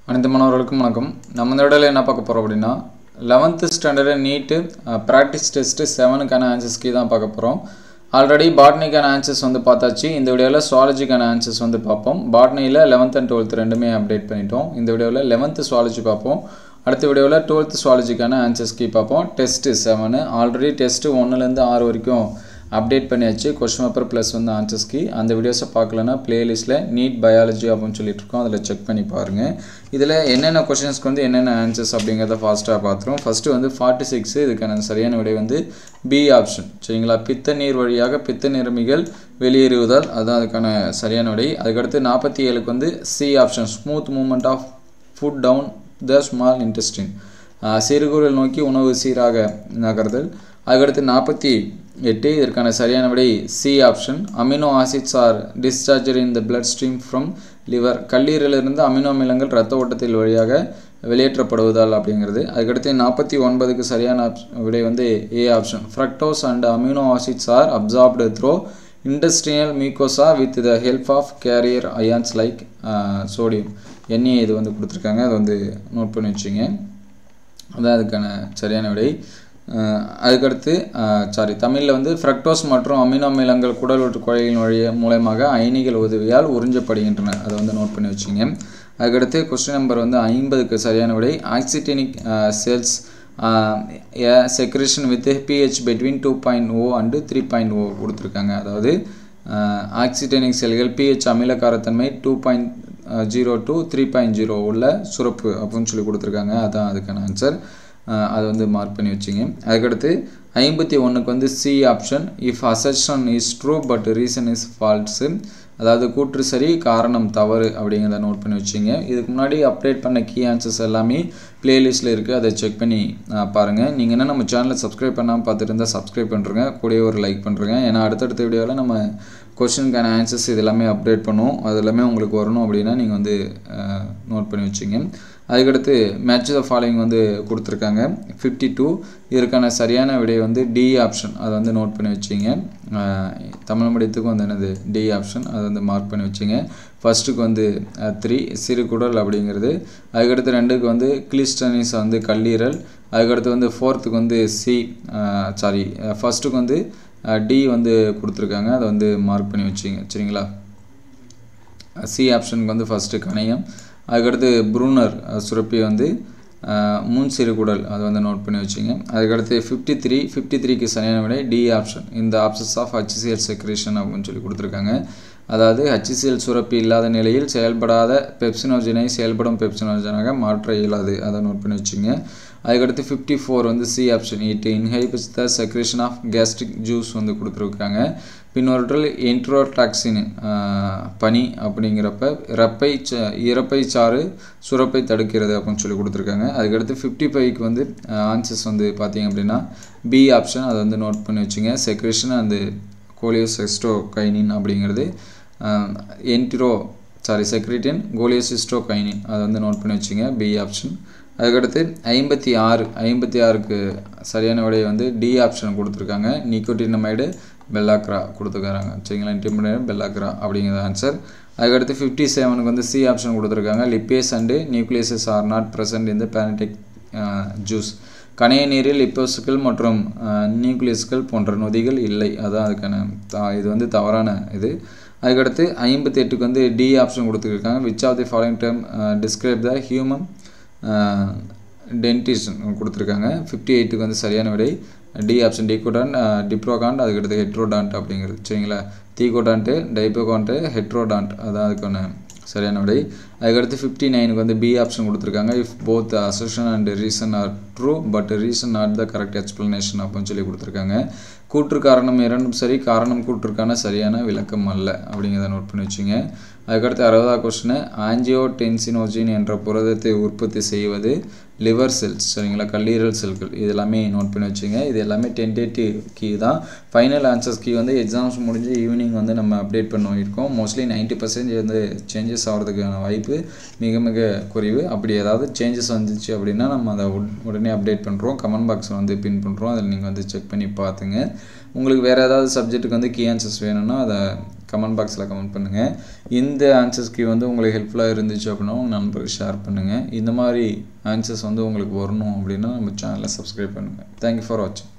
அனைத்து மாணவர்களுக்கும் வணக்கம். நம்ம இந்த வீடியோல என்ன பார்க்க போறோம் அப்படினா 11th standard NEET practice test 7க்கான ஆன்சர்ஸ் கீ தான் பார்க்க போறோம். ஆல்ரெடி பாட்னிக்கான ஆன்சர்ஸ் வந்து பார்த்தாச்சு. இந்த வீடியோல சுவாலஜிக்கான ஆன்சர்ஸ் வந்து பார்ப்போம். பாட்னில 11th and 12th ரெண்டுமே அப்டேட் பண்ணிட்டோம். இந்த வீடியோல 11th சுவாலஜி பார்ப்போம். அடுத்த வீடியோல 12th சுவாலஜிக்கான ஆன்சர்ஸ் கீ பார்ப்போம். டெஸ்ட் 7 ஆல்ரெடி டெஸ்ட் 1ல இருந்து 6 வரைக்கும் அப்டேட் பண்ணியாச்சு. क्वेश्चन பேப்பர் ப்ளஸ் வந்து ஆன்சர்ஸ் கீ. அந்த வீடியோஸை பார்க்கலனா பிளேலிஸ்ட்ல நீட் பயாலஜி அப்படின்னு சொல்லிட்டு இருக்கோம். அதில் செக் பண்ணி பாருங்க. இதில் என்னென்ன क्वेश्चंसக்கு வந்து என்னென்ன ஆன்சர்ஸ் அப்படிங்கறத ஃபாஸ்ட்டாக பார்த்துறோம். ஃபர்ஸ்ட் வந்து 46 இதுக்கான சரியான விடை வந்து பி ஆப்ஷன். சரிங்களா? பித்த நீர் வழியாக பித்த நிறமிகள் வெளியேறுவதால் அதான் அதுக்கான சரியான விடை. அதுக்கடுத்து 47க்கு வந்து C option smooth movement of food down the small intestine. சிறுகுடல் நோக்கி உணவு சீராக நகர்தல். அதுக்கடுத்து 48 இதற்கான சரியான விடை C option amino acids are discharged in the blood stream from liver. கல்லீரலிருந்து அமினோ அமிலங்கள் இரத்த ஓட்டத்தில் வழியாக வெளியேற்றப்படுவதால் அப்படிங்கிறது. அதுக்கடுத்து 49க்கு சரியான விடை வந்து A option fructose and amino acids are absorbed through industrial mucosa with the help of carrier ions like sodium. எண்ணெய் இது வந்து கொடுத்துருக்காங்க. அதை வந்து நோட் பண்ணி வச்சுங்க. அதான் அதுக்கான சரியான விடை. அதுக்கடுத்து தமிழில் வந்து ஃப்ரக்டோஸ் மற்றும் அமினோ அமிலங்கள் குடல் குழாய்களின் மூலமாக அயனிகள் உதவியால் உறிஞ்சப்படுகின்றன. அதை வந்து நோட் பண்ணி வச்சுங்க. அதுக்கடுத்து கொஸ்டின் நம்பர் வந்து 50க்கு சரியான விடை oxyntic cells secretion with pH between 2.0 and 3.0 கொடுத்துருக்காங்க. அதாவது ஆக்சிடெனிக் செல்கள் pH அமிலக்காரத்தன்மை 2.0 to 3.0 உள்ள சுரப்பு அப்படின்னு சொல்லி கொடுத்துருக்காங்க. அதான் அதுக்கான ஆன்சர். அதை வந்து மார்க் பண்ணி வச்சிங்க. அதுக்கடுத்து 51க்கு வந்து C option if assertion is true but reason is false. அதாவது கூற்று சரி காரணம் தவறு அப்படிங்கிறத நோட் பண்ணி வச்சிங்க. இதுக்கு முன்னாடி அப்டேட் பண்ண கீ ஆன்சர்ஸ் எல்லாமே பிளேலிஸ்ட்டில் இருக்குது. அதை செக் பண்ணி பாருங்கள். நீங்கள் என்ன நம்ம சேனலை சப்ஸ்கிரைப் பண்ணாமல் பார்த்துட்டு இருந்தால் சப்ஸ்கிரைப் பண்ணுறங்க, கூடவே ஒரு லைக் பண்ணுறங்க. ஏன்னா அடுத்தடுத்த வீடியோவில் நம்ம கொஸ்டினுக்கான ஆன்சர்ஸ் இது எல்லாமே அப்டேட் பண்ணுவோம். அது எல்லாமே உங்களுக்கு வரணும் அப்படின்னா நீங்கள் வந்து நோட் பண்ணி வச்சிங்க. அதுக்கடுத்து மேட்ச் த ஃபாலோயிங் வந்து கொடுத்துருக்காங்க. 52 இதற்கான சரியான விடை வந்து டி ஆப்ஷன். அதை வந்து நோட் பண்ணி வச்சிங்க. தமிழ் மீடியத்துக்கும் வந்து என்னது டி ஆப்ஷன். அதை வந்து மார்க் பண்ணி வச்சிங்க. ஃபர்ஸ்ட்டுக்கு வந்து 3 சிறுகுடல் அப்படிங்கிறது. அதுக்கடுத்து 2க்கு வந்து கிளிஸ்டனிஸ் வந்து கல்லீரல். அதுக்கடுத்து வந்து 4த்துக்கு வந்து ஃபர்ஸ்ட்டுக்கு வந்து டி வந்து கொடுத்துருக்காங்க. அதை வந்து மார்க் பண்ணி வச்சிங்க. சரிங்களா? சி ஆப்ஷனுக்கு வந்து ஃபஸ்ட்டு கணையம். அதுக்கடுத்து ப்ரூனர் சுரப்பி வந்து முன் சிறுகுடல். அதை வந்து நோட் பண்ணி வச்சிங்க. அதுக்கடுத்து 53க்கு சரியான விடை டி ஆப்ஷன் இந்த ஆப்சஸ் ஆஃப் HCl செக்ரேஷன் அப்படின்னு சொல்லி கொடுத்துருக்காங்க. அதாவது HCl சுரப்பி இல்லாத நிலையில் செயல்படாத பெப்சினோஜனை செயல்படும் பெப்சினோஜனாக மாற்ற இயலாது. அதை நோட் பண்ணி வச்சுங்க. அதுக்கடுத்து 54 வந்து C option it inhibits the secretion of gastric juice வந்து கொடுத்துருக்காங்க. பின்னொருற்றில் என்ட்ரோடாக்சின் பனி அப்படிங்கிறப்ப இறப்பை சாறு சுரப்பை தடுக்கிறது அப்படின்னு சொல்லி கொடுத்துருக்காங்க. அதுக்கடுத்து 55க்கு வந்து ஆன்சர்ஸ் வந்து பார்த்தீங்க அப்படின்னா பி ஆப்ஷன். அதை வந்து நோட் பண்ணி வச்சுங்க. செக்ரேஷன் அந்த கோலியோசிஸ்டோகைனின் அப்படிங்கிறது செக்ரிட்டின் கோலியோசிஸ்டோகைனின். அதை வந்து நோட் பண்ணி வச்சுங்க. B option. அதுக்கடுத்து 56க்கு சரியான விடையை வந்து டி ஆப்ஷன் கொடுத்துருக்காங்க. நிக்கோட்டினமைடு பெல்லாக்ரா கொடுத்துருக்காங்க. சரிங்களா? இன்டிமினேட் பெல்லாக்ரா அப்படிங்கிற ஆன்சர். அதுக்கடுத்து 57க்கு வந்து சி ஆப்ஷன் கொடுத்துருக்காங்க. Lipase and nucleases are not present in the pancreatic juice. கணைய நீரில் லிப்போஸ்கள் மற்றும் நியூக்ளியஸ்கள் போன்ற நொதிகள் இல்லை. அதான் அதுக்கான இது வந்து தவறான இது. அதுக்கடுத்து 58க்கு வந்து டி ஆப்ஷன் கொடுத்துருக்காங்க. Which of the following term describe the human dentition கொடுத்துருக்காங்க. 58க்கு வந்து சரியான விடை டி ஆப்ஷன் டிகோடான்ட் டிப்ரோகான்ட். அதுக்கடுத்து ஹெட்ரோடான்ட் அப்படிங்கிறது. சரிங்களா? தீகோடான்ட்டு டைப்போகான்ட்டு ஹெட்ரோடான்ட். அதான் அதுக்கான சரியான விடை. அதுக்கடுத்து 59க்கு வந்து பி ஆப்ஷன் கொடுத்துருக்காங்க. If both assertion and reason are true but reason not the correct explanation அப்படின்னு சொல்லி கொடுத்துருக்காங்க. கூற்று காரணம் இரண்டும் சரி காரணம் கூற்றுக்கான சரியான விளக்கம் அல்ல அப்படிங்கிறத நோட் பண்ணி வச்சுங்க. அதுக்கடுத்து 60வது கொஸ்டின் ஆஞ்சியோடென்சினோஜின் என்ற புரதத்தை உற்பத்தி செய்வது லிவர் செல்ஸ். சரிங்களா? கல்லீரல் செல்கள். இது எல்லாமே நோட் பண்ணி வச்சுங்க. இது எல்லாமே டென்டேட்டிவ் கீ தான். ஃபைனல் ஆன்சர்ஸ் கீ வந்து எக்ஸாம்ஸ் முடிஞ்சு ஈவினிங் வந்து நம்ம அப்டேட் பண்ணியிருக்கோம். மோஸ்ட்லி 90% வந்து சேஞ்சஸ் ஆகிறதுக்கான வாய்ப்பு மிக மிக குறைவு. அப்படி ஏதாவது சேஞ்சஸ் வந்துச்சு அப்படின்னா நம்ம அதை உடனே அப்டேட் பண்ணுறோம். கமெண்ட் பாக்ஸில் வந்து பின் பண்ணுறோம். அதில் நீங்கள் வந்து செக் பண்ணி பார்த்துங்க. உங்களுக்கு வேறு ஏதாவது சப்ஜெக்ட்டுக்கு வந்து கீ ஆன்சர்ஸ் வேணும்னா அதை கமெண்ட் பாக்ஸில் கமெண்ட் பண்ணுங்கள். இந்த ஆன்சர்ஸ் கீ வந்து உங்களுக்கு ஹெல்ப்ஃபுல்லாக இருந்துச்சு அப்படின்னா உங்கள் நண்பருக்கு ஷேர் பண்ணுங்கள். இந்த மாதிரி ஆன்சர்ஸ் வந்து உங்களுக்கு வரணும் அப்படின்னா நம்ம சேனலை சப்ஸ்கிரைப் பண்ணுங்கள். தேங்க்யூ ஃபார் வாட்சிங்.